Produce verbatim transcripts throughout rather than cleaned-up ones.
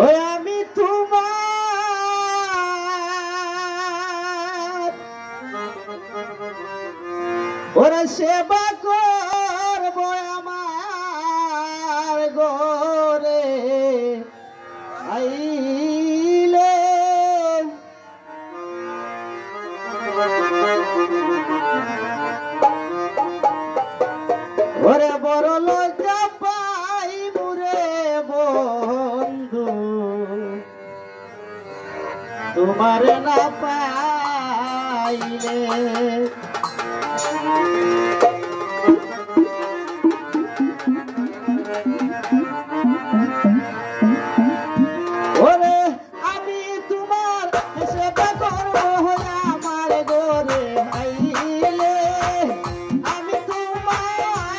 ওই আমি তোমার ওরা সেবা করব আমার গোরে আইলে ওরে বড় লজ্জা পাই মুরে বন্ধু তোমার না পাইলে ওরে আমি তোমার সেবা করব আমার গোরে আইলে আমি তোমার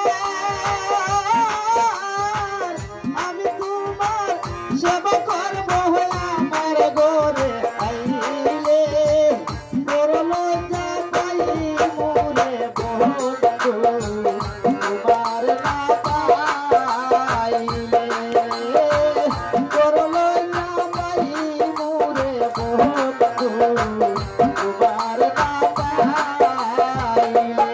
আমি তোমার সেবা করব আমার গোরে আইলে বড় লজ্জা পাই মোরে বন্ধু তোমার না পাইলে বড় লজ্জা পাই মোরে বন্ধু তোমার না পাইলে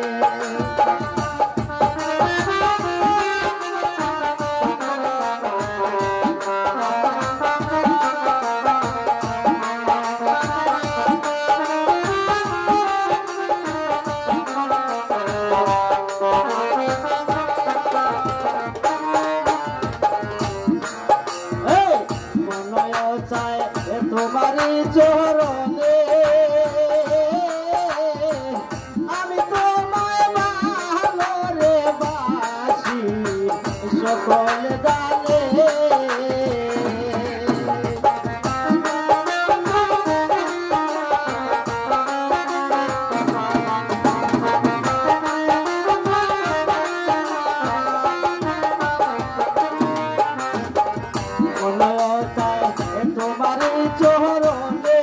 তোমারি চরণে আমি তোমায় ভালো রে বাসি সকল জানে তোমারি চরণে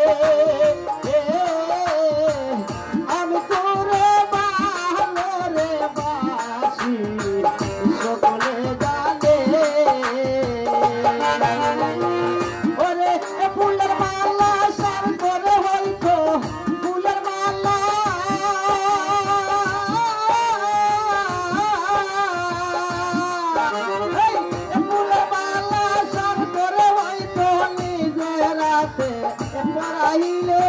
আমি তোরে ভালো রে বাসি সকলে জানে ওরে ফুলের মালা সার করে হয়তো ফুলের মালা ফুলের মালা সার করে হয়তো রাতে পড়াইলে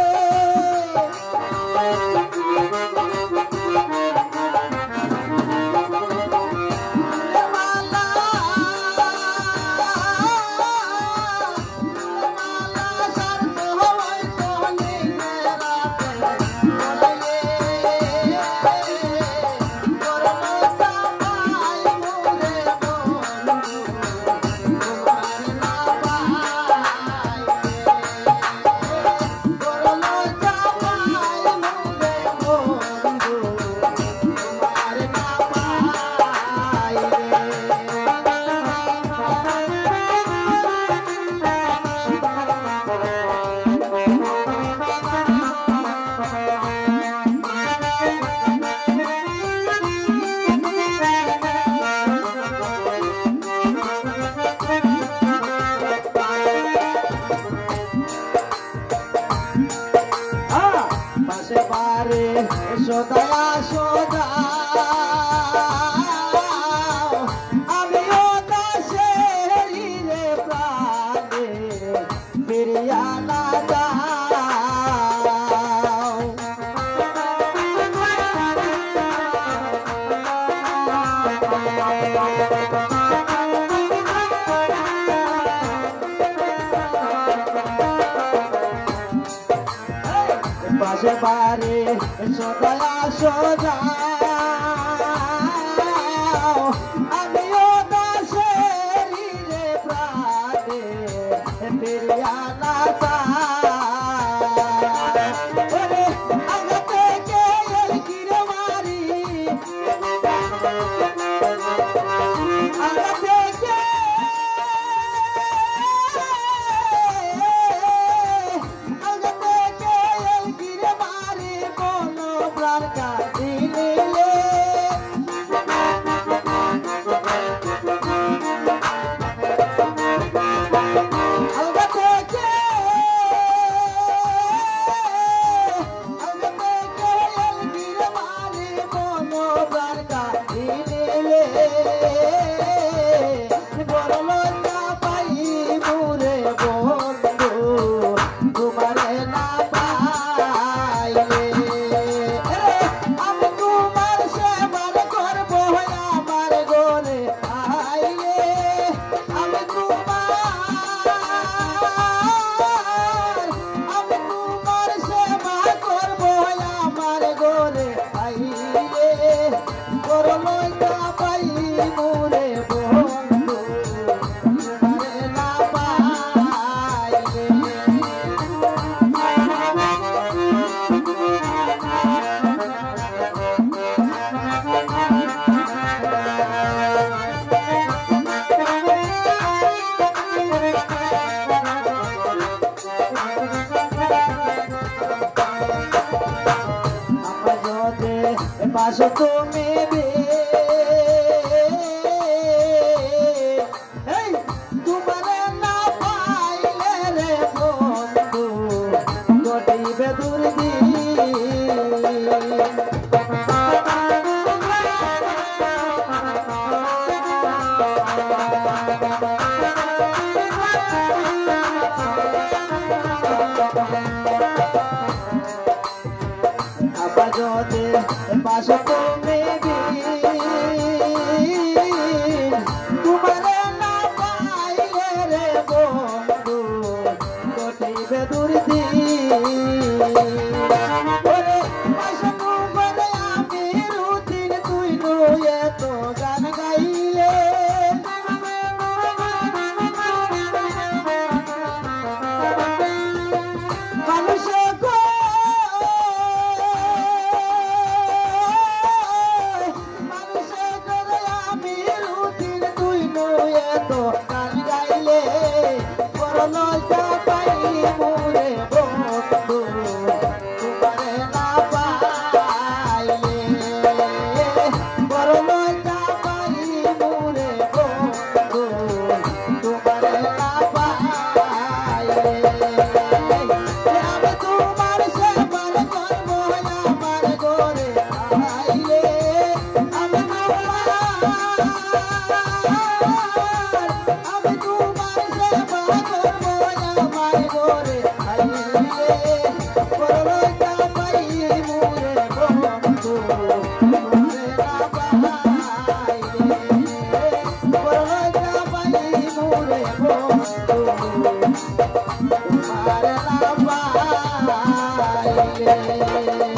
বারে সদা সদা আমিও দাসে রে প্রাণে ফিরিয়া না যাও পাশে বারে সদা সদা আমিও দাসে রে প্রাণে ফিরিয়া না ওরে আগে থেকে কিরে মারি আগে থেকে পাশো তুমি রে এই তোমারে না পাইলে রে বন্ধু ঘটিবে দুর্দিন আপাজতে পাশো তুমি তোমারে না পাইলে রে বন্ধু ঘটিবে দুর্দিন ওরে পাশো তোমারে আমি রুদিন তুই নয়ে তো গান গাইলে মানুষে গো মানুষে করে আমি রুদিন তুই নয়ে তো গান গাইলে বড় লজ্জা পাই মোরে বন্ধু তোমারে না পাইলে বড় লজ্জা পাই মোরে বন্ধু তোমারে না পাইলে আমি তোমার সেবার করবো আমার ঘরে আইলে আমি তোমার আমি তোমার সেবা করবো আমার ঘরে আইলে বড় লজ্জা পাই মোরে বন্ধু তোমারে না পাইলে বড় লজ্জা পাই মোরে বন্ধু তোমারে না পাইলে